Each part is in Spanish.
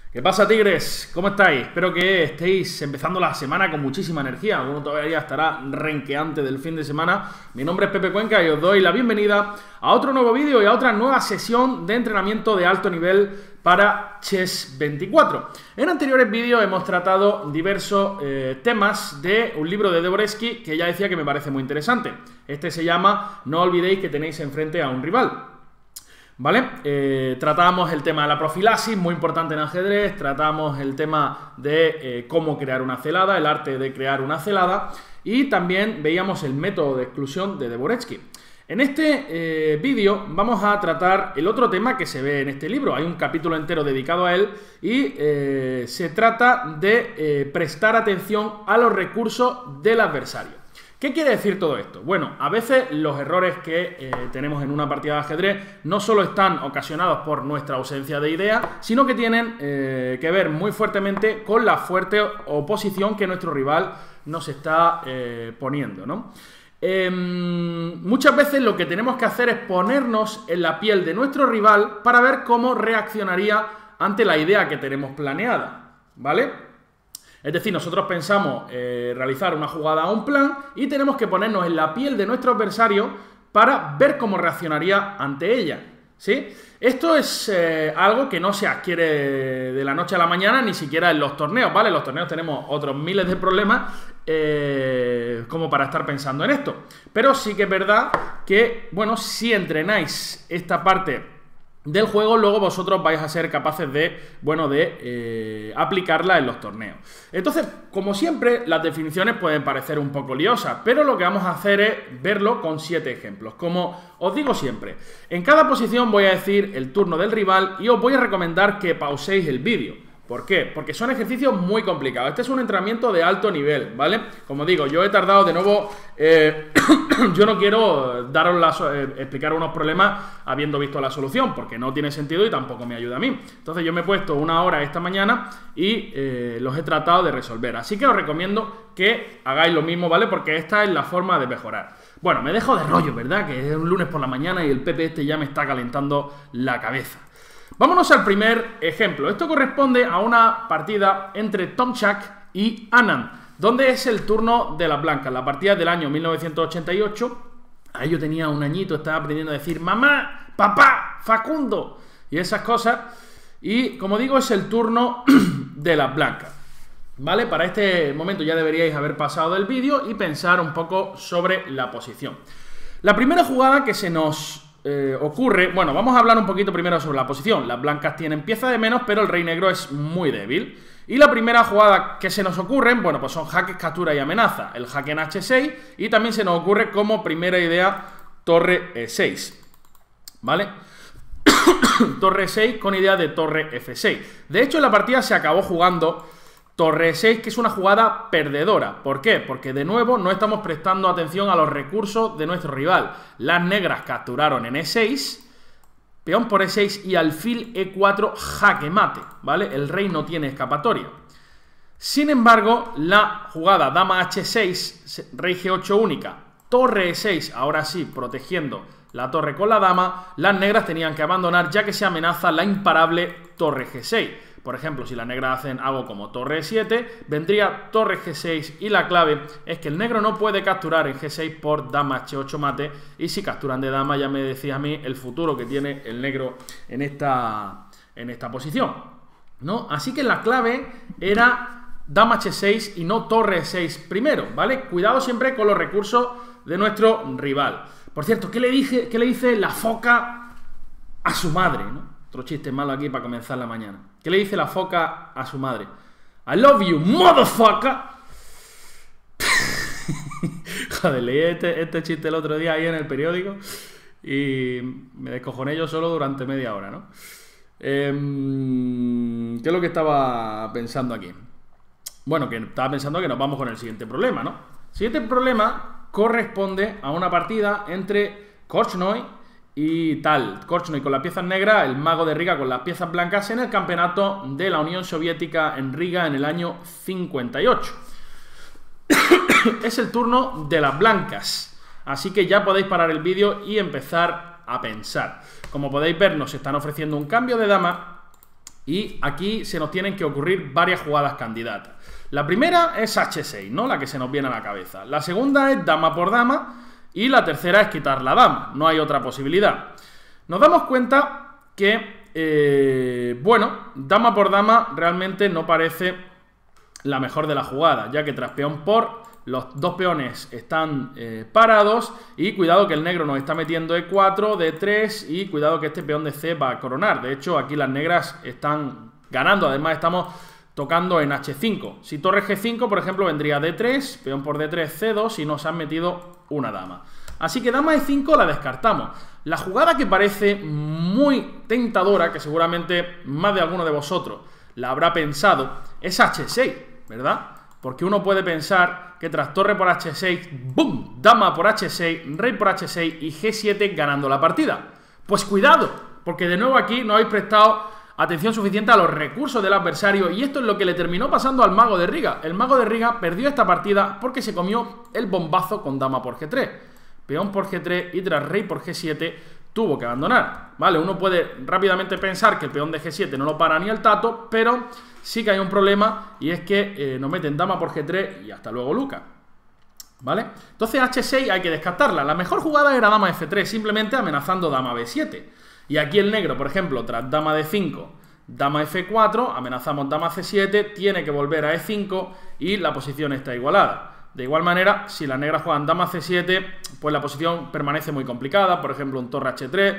¿Qué pasa, tigres? ¿Cómo estáis? Espero que estéis empezando la semana con muchísima energía. Alguno todavía estará renqueante del fin de semana. Mi nombre es Pepe Cuenca y os doy la bienvenida a otro nuevo vídeo y a otra nueva sesión de entrenamiento de alto nivel para Chess 24. En anteriores vídeos hemos tratado diversos temas de un libro de Dvoretzky que ya decía que me parece muy interesante. Este se llama No olvidéis que tenéis enfrente a un rival. ¿Vale? Tratamos el tema de la profilaxis, muy importante en ajedrez. Tratamos el tema de cómo crear una celada, el arte de crear una celada. Y también veíamos el método de exclusión de Dvoretzky. En este vídeo vamos a tratar el otro tema que se ve en este libro. Hay un capítulo entero dedicado a él y se trata de prestar atención a los recursos del adversario. ¿Qué quiere decir todo esto? Bueno, a veces los errores que tenemos en una partida de ajedrez no solo están ocasionados por nuestra ausencia de idea, sino que tienen que ver muy fuertemente con la fuerte oposición que nuestro rival nos está poniendo, ¿no? Muchas veces lo que tenemos que hacer es ponernos en la piel de nuestro rival para ver cómo reaccionaría ante la idea que tenemos planeada, ¿vale? Es decir, nosotros pensamos realizar una jugada a un plan y tenemos que ponernos en la piel de nuestro adversario para ver cómo reaccionaría ante ella, ¿sí? Esto es algo que no se adquiere de la noche a la mañana, ni siquiera en los torneos, ¿vale? En los torneos tenemos otros miles de problemas como para estar pensando en esto. Pero sí que es verdad que, bueno, si entrenáis esta parte del juego, luego vosotros vais a ser capaces de, bueno, de aplicarla en los torneos. Entonces, como siempre, las definiciones pueden parecer un poco liosas, pero lo que vamos a hacer es verlo con 7 ejemplos. Como os digo siempre, en cada posición voy a decir el turno del rival y os voy a recomendar que pauséis el vídeo. ¿Por qué? Porque son ejercicios muy complicados. Este es un entrenamiento de alto nivel, ¿vale? Como digo, yo he tardado de nuevo... yo no quiero explicar unos problemas habiendo visto la solución, porque no tiene sentido y tampoco me ayuda a mí. Entonces yo me he puesto una hora esta mañana y los he tratado de resolver. Así que os recomiendo que hagáis lo mismo, ¿vale? Porque esta es la forma de mejorar. Bueno, me dejo de rollo, ¿verdad? Que es un lunes por la mañana y el Pepe este ya me está calentando la cabeza. Vámonos al primer ejemplo. Esto corresponde a una partida entre Tomczak y Anand, donde es el turno de las blancas. La partida es del año 1988. Ahí yo tenía un añito, estaba aprendiendo a decir mamá, papá, Facundo y esas cosas. Y como digo, es el turno de las blancas, ¿vale? Para este momento ya deberíais haber pasado del vídeo y pensar un poco sobre la posición. La primera jugada que se nos ocurre... Bueno, vamos a hablar un poquito primero sobre la posición. Las blancas tienen pieza de menos, pero el rey negro es muy débil. Y la primera jugada que se nos ocurre, bueno, pues son jaques, captura y amenaza. El jaque en H6 y también se nos ocurre como primera idea torre E6, ¿vale? Torre E6 con idea de torre F6. De hecho, en la partida se acabó jugando torre E6, que es una jugada perdedora. ¿Por qué? Porque de nuevo no estamos prestando atención a los recursos de nuestro rival. Las negras capturaron en E6, peón por E6 y alfil E4 jaque mate, ¿vale? El rey no tiene escapatoria. Sin embargo, la jugada dama H6, rey G8 única, torre E6, ahora sí, protegiendo la torre con la dama, las negras tenían que abandonar ya que se amenaza la imparable torre G6. Por ejemplo, si las negras hacen algo como torre E7, vendría torre G6 y la clave es que el negro no puede capturar en G6 por dama H8 mate, y si capturan de dama ya me decía a mí el futuro que tiene el negro en esta posición, ¿no? Así que la clave era dama H6 y no torre E6 primero, ¿vale? Cuidado siempre con los recursos de nuestro rival. Por cierto, ¿qué le dice la foca a su madre, ¿no? Otro chiste malo aquí para comenzar la mañana. ¿Qué le dice la foca a su madre? I love you, motherfucker. Joder, leí este chiste el otro día ahí en el periódico y me descojoné yo solo durante media hora, ¿no? ¿Qué es lo que estaba pensando aquí? Bueno, que estaba pensando que nos vamos con el siguiente problema, ¿no? El siguiente problema corresponde a una partida entre Korchnoi y tal, Korchnoi con las piezas negras, el mago de Riga con las piezas blancas en el campeonato de la Unión Soviética en Riga en el año 58. Es el turno de las blancas, así que ya podéis parar el vídeo y empezar a pensar. Como podéis ver, nos están ofreciendo un cambio de dama Y aquí se nos tienen que ocurrir varias jugadas candidatas. La primera es H6, ¿no? La que se nos viene a la cabeza. La segunda es dama por dama. Y la tercera es quitar la dama. No hay otra posibilidad. Nos damos cuenta que, bueno, dama por dama realmente no parece la mejor de las jugadas, ya que tras peón por, los dos peones están parados y cuidado que el negro nos está metiendo E4, D3 y cuidado que este peón de C va a coronar. De hecho, aquí las negras están ganando, además estamos tocando en H5. Si torre G5, por ejemplo, vendría D3, peón por D3, C2 y nos han metido una dama. Así que dama E5 la descartamos. La jugada que parece muy tentadora, que seguramente más de alguno de vosotros la habrá pensado, es H6, ¿verdad? Porque uno puede pensar que tras torre por H6, ¡bum!, dama por H6, rey por H6 y G7 ganando la partida. Pues cuidado, porque de nuevo aquí no habéis prestado atención suficiente a los recursos del adversario y esto es lo que le terminó pasando al mago de Riga. El mago de Riga perdió esta partida porque se comió el bombazo con dama por G3. Peón por G3 y tras rey por G7 tuvo que abandonar, ¿vale? Uno puede rápidamente pensar que el peón de G7 no lo para ni el tato, pero sí que hay un problema y es que nos meten dama por G3 y hasta luego Luca, ¿vale? Entonces H6 hay que descartarla. La mejor jugada era dama F3, simplemente amenazando dama B7. Y aquí el negro, por ejemplo, tras dama D5, dama F4, amenazamos dama C7, tiene que volver a E5 y la posición está igualada. De igual manera, si las negras juegan dama C7, pues la posición permanece muy complicada. Por ejemplo, un torre H3.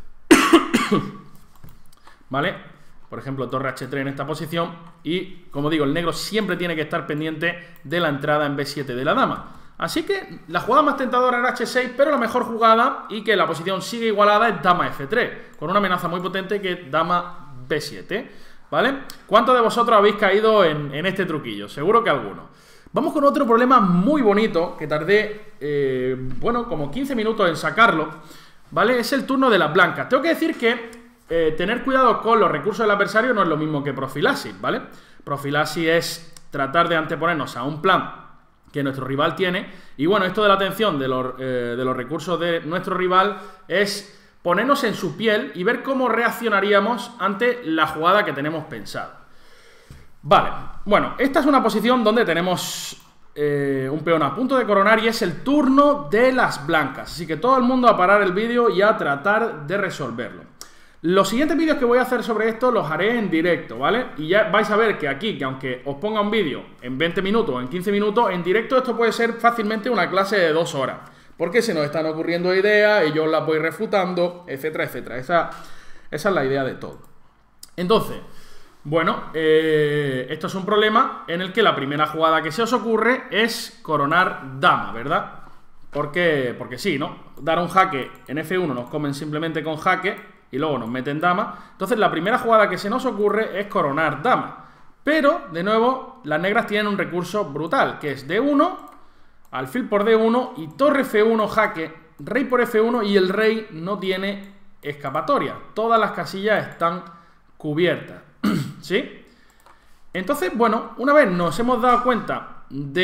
¿Vale? Por ejemplo, torre H3 en esta posición. Y, como digo, el negro siempre tiene que estar pendiente de la entrada en B7 de la dama. Así que la jugada más tentadora era H6, pero la mejor jugada y que la posición sigue igualada es dama F3, con una amenaza muy potente que es dama B7. ¿Vale? ¿Cuántos de vosotros habéis caído en este truquillo? Seguro que algunos. Vamos con otro problema muy bonito que tardé, bueno, como 15 minutos en sacarlo, ¿vale? Es el turno de las blancas. Tengo que decir que tener cuidado con los recursos del adversario no es lo mismo que profilaxis, ¿vale? Profilaxis es tratar de anteponernos a un plan que nuestro rival tiene. Y bueno, esto de la atención de los recursos de nuestro rival es ponernos en su piel y ver cómo reaccionaríamos ante la jugada que tenemos pensada. Vale, bueno, esta es una posición donde tenemos un peón a punto de coronar y es el turno de las blancas. Así que todo el mundo a parar el vídeo y a tratar de resolverlo. Los siguientes vídeos que voy a hacer sobre esto los haré en directo, ¿vale? Y ya vais a ver que aquí, que aunque os ponga un vídeo en 20 minutos o en 15 minutos, en directo esto puede ser fácilmente una clase de 2 horas. Porque se nos están ocurriendo ideas y yo las voy refutando, etcétera, etcétera. Esa es la idea de todo. Entonces, bueno, esto es un problema en el que la primera jugada que se os ocurre es coronar dama, ¿verdad? Porque sí, ¿no? Dar un jaque en F1 nos comen simplemente con jaque y luego nos meten dama. Entonces la primera jugada que se nos ocurre es coronar dama. Pero, de nuevo, las negras tienen un recurso brutal, que es D1, alfil por D1 y torre F1 jaque, rey por F1 y el rey no tiene escapatoria. Todas las casillas están cubiertas. ¿Sí? Entonces, bueno, una vez nos hemos dado cuenta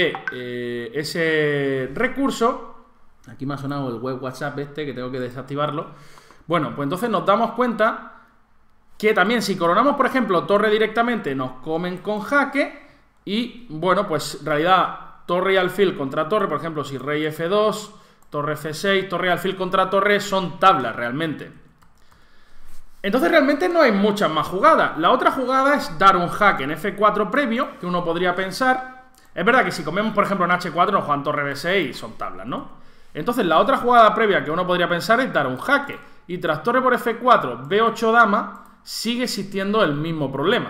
de ese recurso, aquí me ha sonado el web WhatsApp que tengo que desactivarlo. Bueno, pues entonces nos damos cuenta que también si coronamos, por ejemplo, torre directamente, nos comen con jaque y, bueno, pues en realidad torre y alfil contra torre, por ejemplo, si rey F2, torre F6, torre y alfil contra torre son tablas realmente. Entonces realmente no hay muchas más jugadas. La otra jugada es dar un jaque en F4 previo, que uno podría pensar. Es verdad que si comemos, por ejemplo, en H4 nos juegan torre B6 y son tablas, ¿no? Entonces la otra jugada previa que uno podría pensar es dar un jaque. Y tras torre por F4, B8 dama, sigue existiendo el mismo problema.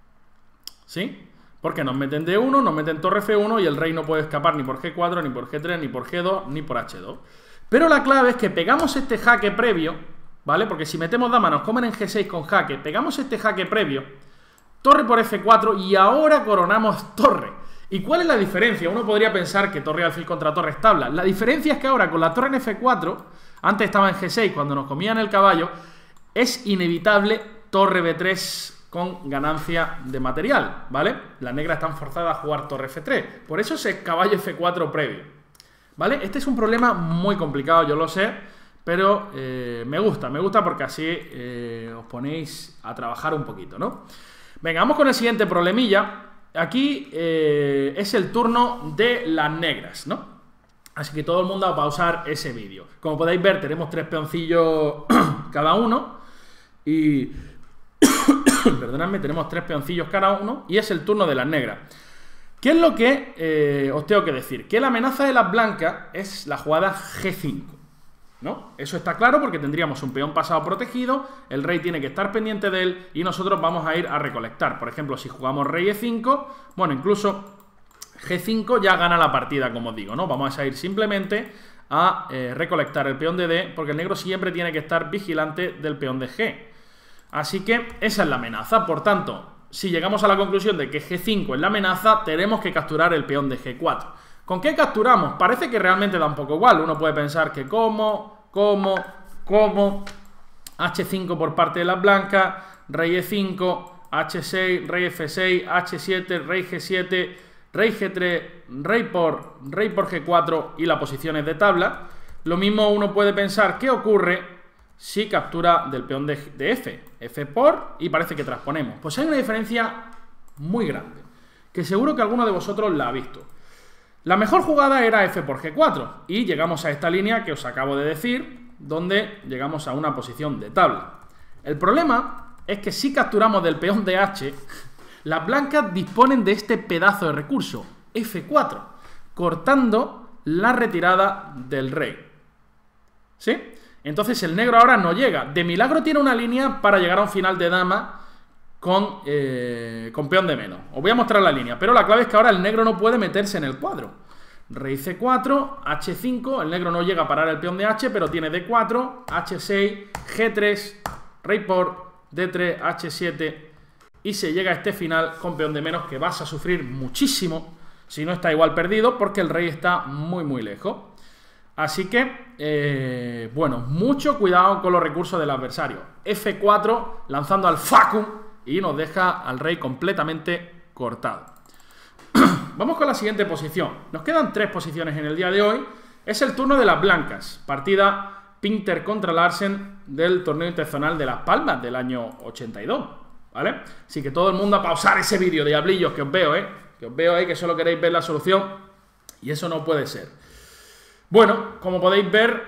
¿Sí? Porque nos meten D1, nos meten torre F1 y el rey no puede escapar ni por G4, ni por G3, ni por G2, ni por H2. Pero la clave es que pegamos este jaque previo, ¿vale? Porque si metemos dama nos comen en G6 con jaque, pegamos este jaque previo, torre por F4 y ahora coronamos torre. ¿Y cuál es la diferencia? Uno podría pensar que torre y alfil contra torre es tabla. La diferencia es que ahora con la torre en F4, antes estaba en G6 cuando nos comían el caballo, es inevitable torre B3 con ganancia de material, ¿vale? Las negras están forzadas a jugar torre F3. Por eso es caballo F4 previo, ¿vale? Este es un problema muy complicado, yo lo sé, pero me gusta porque así os ponéis a trabajar un poquito, ¿no? Venga, vamos con el siguiente problemilla. Aquí es el turno de las negras, ¿no? Así que todo el mundo va a pausar ese vídeo. Como podéis ver, tenemos 3 peoncillos cada uno. Y... perdonadme, tenemos 3 peoncillos cada uno. Y es el turno de las negras. ¿Qué es lo que os tengo que decir? Que la amenaza de las blancas es la jugada G5, ¿no? Eso está claro porque tendríamos un peón pasado protegido, el rey tiene que estar pendiente de él y nosotros vamos a ir a recolectar. Por ejemplo, si jugamos rey E5, bueno, incluso G5 ya gana la partida, como os digo, ¿no? Vamos a ir simplemente a recolectar el peón de D, porque el negro siempre tiene que estar vigilante del peón de G. Así que esa es la amenaza. Por tanto, si llegamos a la conclusión de que G5 es la amenaza, tenemos que capturar el peón de G4. ¿Con qué capturamos? Parece que realmente da un poco igual. Uno puede pensar que como H5 por parte de las blancas, rey E5, H6, rey F6, H7, rey G7, rey G3, rey por G4 y las posiciones de tabla. Lo mismo uno puede pensar qué ocurre si captura del peón de F, F por, y parece que transponemos. Pues hay una diferencia muy grande, que seguro que alguno de vosotros la ha visto. La mejor jugada era F por G4, y llegamos a esta línea que os acabo de decir, donde llegamos a una posición de tabla. El problema es que si capturamos del peón de H, las blancas disponen de este pedazo de recurso, F4, cortando la retirada del rey. ¿Sí? Entonces el negro ahora no llega. De milagro tiene una línea para llegar a un final de dama con peón de menos. Os voy a mostrar la línea, pero la clave es que ahora el negro no puede meterse en el cuadro. Rey C4, H5, el negro no llega a parar el peón de H, pero tiene D4, H6, G3, rey por, D3, H7, y se llega a este final con peón de menos, que vas a sufrir muchísimo si no está igual perdido, porque el rey está muy lejos. Así que, bueno, mucho cuidado con los recursos del adversario. F4 lanzando al facum y nos deja al rey completamente cortado. Vamos con la siguiente posición. Nos quedan 3 posiciones en el día de hoy. Es el turno de las blancas. Partida Pinter contra Larsen del torneo internacional de Las Palmas del año 82. ¿Vale? Así que todo el mundo a pausar ese vídeo, diablillos, que os veo, que os veo ahí, que solo queréis ver la solución. Y eso no puede ser. Bueno, como podéis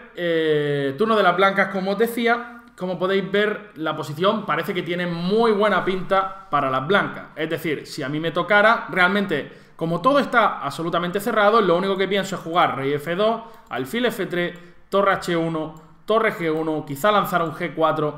ver, turno de las blancas, como os decía. Como podéis ver, la posición parece que tiene muy buena pinta para las blancas. Es decir, si a mí me tocara, realmente, como todo está absolutamente cerrado, lo único que pienso es jugar rey F2, alfil F3, torre H1, torre G1, quizá lanzar un G4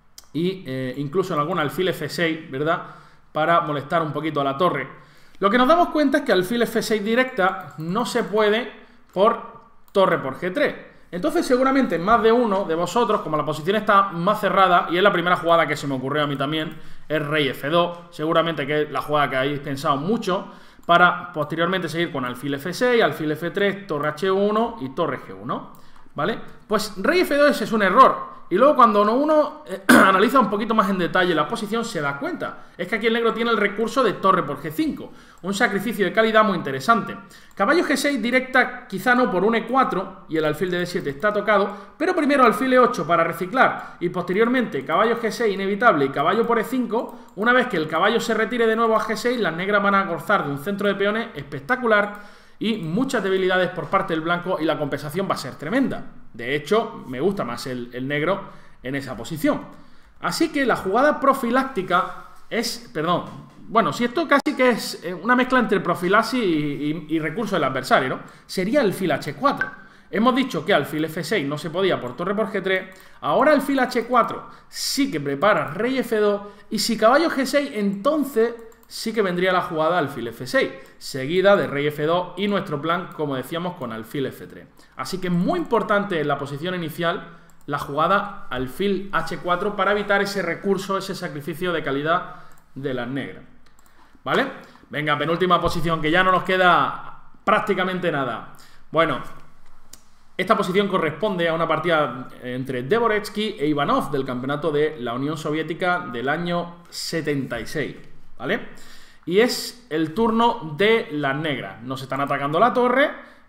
y incluso en algún alfil F6, ¿verdad? Para molestar un poquito a la torre. Lo que nos damos cuenta es que alfil F6 directa no se puede por torre por G3. Entonces seguramente más de uno de vosotros, como la posición está más cerrada, y es la primera jugada que se me ocurrió a mí también, es rey F2, seguramente que es la jugada que habéis pensado mucho, para posteriormente seguir con alfil F6, alfil F3, torre H1 y torre G1, ¿vale? Pues rey F2 es un error, y luego cuando uno analiza un poquito más en detalle la posición se da cuenta. Es que aquí el negro tiene el recurso de torre por G5, un sacrificio de calidad muy interesante. Caballo G6 directa quizá no por un E4 y el alfil de D7 está tocado, pero primero alfil E8 para reciclar y posteriormente caballo G6 inevitable y caballo por E5. Una vez que el caballo se retire de nuevo a G6, las negras van a gozar de un centro de peones espectacular y muchas debilidades por parte del blanco, y la compensación va a ser tremenda. De hecho, me gusta más el negro en esa posición. Así que la jugada profiláctica es... Perdón. Bueno, si esto casi que es una mezcla entre profilaxis y recurso del adversario, ¿no? Sería alfil H4. Hemos dicho que alfil F6 no se podía por torre por G3. Ahora alfil H4 sí que prepara rey F2. Y si caballo G6, entonces sí que vendría la jugada alfil F6, seguida de rey F2 y nuestro plan, como decíamos, con alfil F3. Así que es muy importante en la posición inicial la jugada alfil H4 para evitar ese recurso, ese sacrificio de calidad de las negras. ¿Vale? Venga, penúltima posición, que ya no nos queda prácticamente nada. Bueno, esta posición corresponde a una partida entre Dvoretsky e Ivanov del campeonato de la Unión Soviética del año 76. ¿Vale? Y es el turno de las negras. Nos están atacando la torre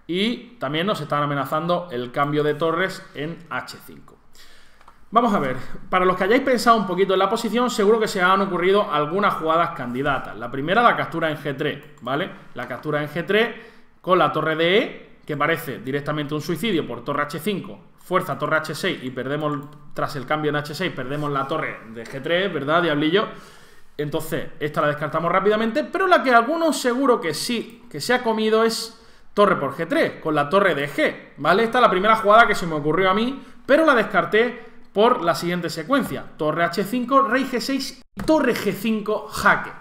y también nos están amenazando el cambio de torres en H5. Vamos a ver, para los que hayáis pensado un poquito en la posición, seguro que se han ocurrido algunas jugadas candidatas. La primera, la captura en G3, ¿vale? La captura en G3 con la torre de E, que parece directamente un suicidio por torre H5, fuerza torre H6 y perdemos, tras el cambio en H6, perdemos la torre de G3, ¿verdad, diablillo? Entonces, esta la descartamos rápidamente, pero la que algunos seguro que sí, que se ha comido es torre por G3, con la torre de G, ¿vale? Esta es la primera jugada que se me ocurrió a mí, pero la descarté por la siguiente secuencia. Torre H5, rey G6, torre G5, jaque.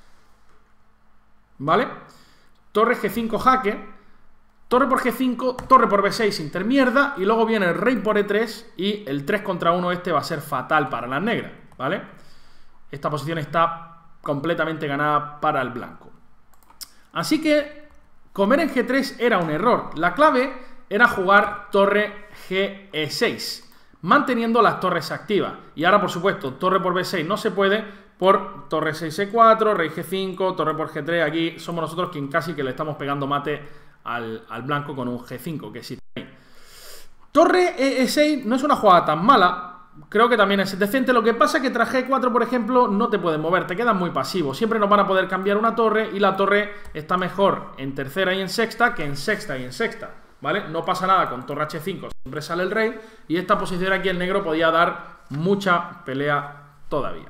¿Vale? Torre G5, jaque. Torre por G5, torre por B6, intermierda. Y luego viene el rey por E3 y el 3 contra 1 este va a ser fatal para las negras, ¿vale? Esta posición está completamente ganada para el blanco. Así que comer en G3 era un error. La clave era jugar torre GE6, manteniendo las torres activas. Y ahora, por supuesto, torre por B6 no se puede por torre 6E4, rey G5, torre por G3. Aquí somos nosotros quien casi que le estamos pegando mate al blanco con un G5, que sí. Torre E6 no es una jugada tan mala. Creo que también es decente. Lo que pasa es que tras G4, por ejemplo, no te puedes mover, te quedas muy pasivo. Siempre nos van a poder cambiar una torre y la torre está mejor en tercera y en sexta que en sexta y en sexta, ¿vale? No pasa nada con torre H5, siempre sale el rey. Y esta posición aquí el negro podía dar mucha pelea todavía.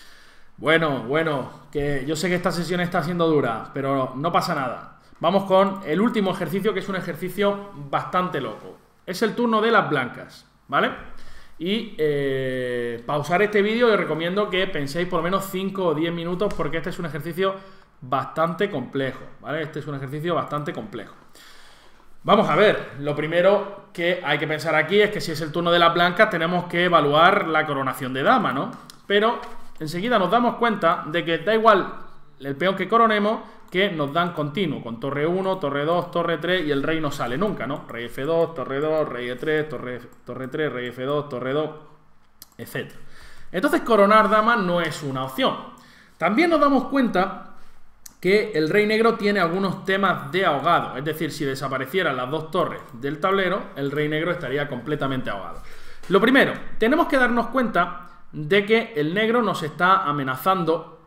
Bueno, que yo sé que esta sesión está siendo dura, pero no pasa nada. Vamos con el último ejercicio, que es un ejercicio bastante loco. Es el turno de las blancas, ¿vale? Y pausar este vídeo, os recomiendo que penséis por lo menos 5 o 10 minutos, porque este es un ejercicio bastante complejo, ¿vale? Este es un ejercicio bastante complejo. Vamos a ver, lo primero que hay que pensar aquí es que si es el turno de las blancas tenemos que evaluar la coronación de dama, ¿no? Pero enseguida nos damos cuenta de que da igual el peón que coronemos, que nos dan continuo, con torre 1, torre 2, torre 3 y el rey no sale nunca, ¿no? Rey F2, torre 2, rey E3, torre 3, rey F2, torre 2, etc. Entonces coronar dama no es una opción. También nos damos cuenta que el rey negro tiene algunos temas de ahogado, es decir, si desaparecieran las dos torres del tablero, el rey negro estaría completamente ahogado. Lo primero, tenemos que darnos cuenta de que el negro nos está amenazando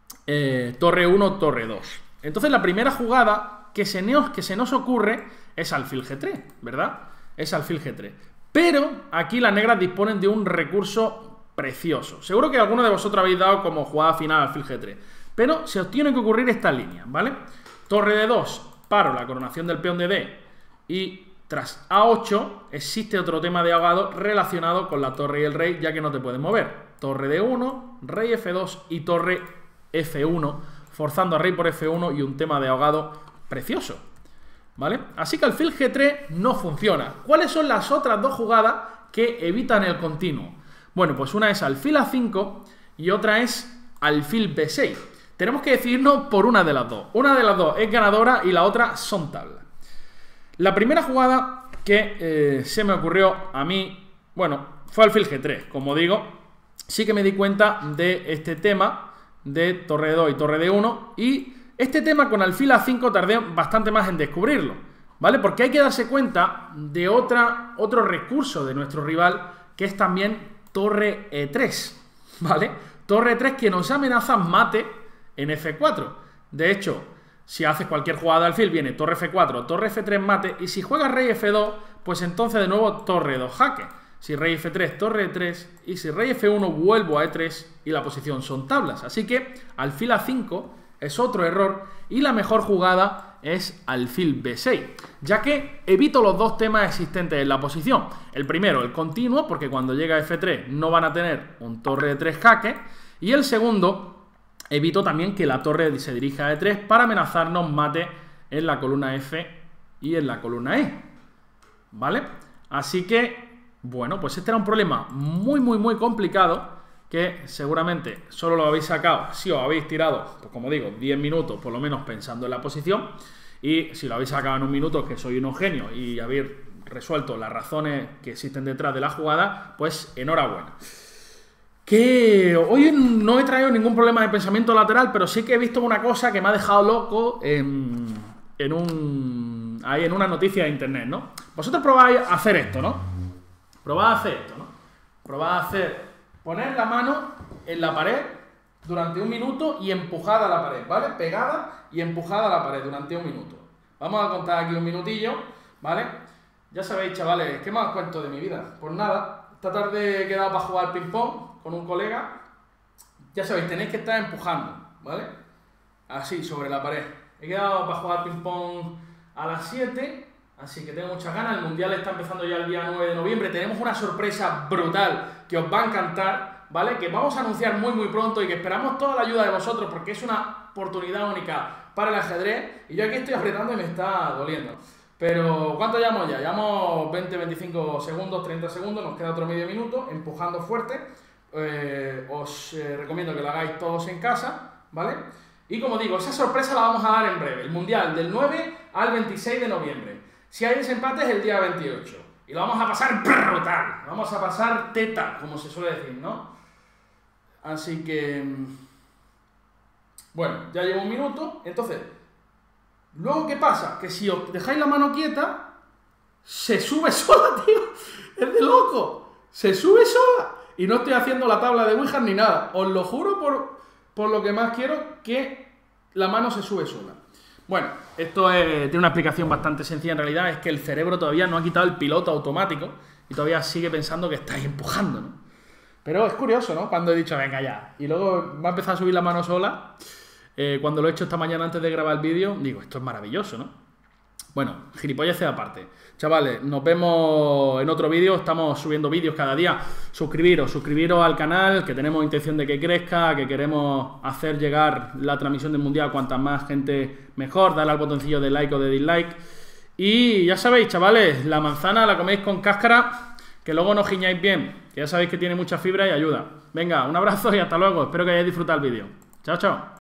torre 1, torre 2. Entonces la primera jugada que se nos ocurre es alfil G3, ¿verdad? Es alfil G3. Pero aquí las negras disponen de un recurso precioso. Seguro que alguno de vosotros habéis dado como jugada final alfil G3. Pero se os tiene que ocurrir esta línea, ¿vale? Torre de 2, paro la coronación del peón de D. Y tras A8 existe otro tema de ahogado relacionado con la torre y el rey, ya que no te puedes mover. Torre de 1, rey F2 y torre F1, forzando a rey por F1 y un tema de ahogado precioso, ¿vale? Así que alfil G3 no funciona. ¿Cuáles son las otras dos jugadas que evitan el continuo? Bueno, pues una es alfil A5 y otra es alfil B6. Tenemos que decidirnos por una de las dos. Una de las dos es ganadora y la otra son tablas. La primera jugada que se me ocurrió a mí, bueno, fue alfil G3. Como digo, sí que me di cuenta de este tema de torre de 2 y torre de 1, y este tema con alfil A5 tardé bastante más en descubrirlo, ¿vale? Porque hay que darse cuenta de otro recurso de nuestro rival, que es también torre E3, ¿vale? Torre E3 que nos amenaza mate en F4. De hecho, si haces cualquier jugada de alfil, viene torre F4, torre F3 mate, y si juegas rey F2, pues entonces de nuevo torre 2 jaque. Si rey F3, torre E3, y si rey F1 vuelvo a E3 y la posición son tablas. Así que alfil A5 es otro error y la mejor jugada es alfil B6, ya que evito los dos temas existentes en la posición. El primero, el continuo, porque cuando llega F3 no van a tener un torre E3 jaque, y el segundo, evito también que la torre se dirija a E3 para amenazarnos mate en la columna F y en la columna E, ¿vale? Así que bueno, pues este era un problema muy complicado, que seguramente solo lo habéis sacado si os habéis tirado, pues como digo, 10 minutos por lo menos pensando en la posición, y si lo habéis sacado en un minuto, que soy unos genios, y habéis resuelto las razones que existen detrás de la jugada, pues enhorabuena. Que hoy no he traído ningún problema de pensamiento lateral, pero sí que he visto una cosa que me ha dejado loco en un ahí en una noticia de internet, ¿no? Vosotros probáis a hacer esto, ¿no? Probad a hacer esto, ¿no? Probad a hacer, poner la mano en la pared durante 1 minuto y empujada a la pared, ¿vale? Pegada y empujada a la pared durante 1 minuto. Vamos a contar aquí 1 minutillo, ¿vale? Ya sabéis, chavales, ¿qué más cuento de mi vida? Pues nada, esta tarde he quedado para jugar ping-pong con un colega. Ya sabéis, tenéis que estar empujando, ¿vale? Así, sobre la pared. He quedado para jugar ping-pong a las 7, así que tengo muchas ganas. El mundial está empezando ya el día 9 de noviembre. Tenemos una sorpresa brutal que os va a encantar, ¿vale? Que vamos a anunciar muy muy pronto y que esperamos toda la ayuda de vosotros porque es una oportunidad única para el ajedrez. Y yo aquí estoy apretando y me está doliendo. Pero, ¿cuánto llevamos ya? Llevamos 20, 25 segundos, 30 segundos, nos queda otro medio minuto, empujando fuerte. Os recomiendo que lo hagáis todos en casa, ¿vale? Y como digo, esa sorpresa la vamos a dar en breve. El mundial del 9 al 26 de noviembre. Si hay desempate es el día 28. Y lo vamos a pasar brutal. Vamos a pasar teta, como se suele decir, ¿no? Así que... Bueno, ya llevo 1 minuto. Entonces, luego, ¿qué pasa? Que si os dejáis la mano quieta, se sube sola, tío. Es de loco. Se sube sola. Y no estoy haciendo la tabla de Ouija ni nada. Os lo juro por lo que más quiero, que la mano se sube sola. Bueno, esto tiene una explicación bastante sencilla en realidad. Es que el cerebro todavía no ha quitado el piloto automático y todavía sigue pensando que estáis empujando, ¿no? Pero es curioso, ¿no? Cuando he dicho, venga ya. Y luego me ha empezado a subir la mano sola. Cuando lo he hecho esta mañana antes de grabar el vídeo, digo, esto es maravilloso, ¿no? Bueno, gilipolleces aparte. Chavales, nos vemos en otro vídeo. Estamos subiendo vídeos cada día. Suscribiros al canal, que tenemos intención de que crezca, que queremos hacer llegar la transmisión del mundial a cuanta más gente mejor. Dale al botoncillo de like o de dislike. Y ya sabéis, chavales, la manzana la coméis con cáscara, que luego no giñáis bien, que ya sabéis que tiene mucha fibra y ayuda. Venga, un abrazo y hasta luego. Espero que hayáis disfrutado el vídeo. Chao, chao.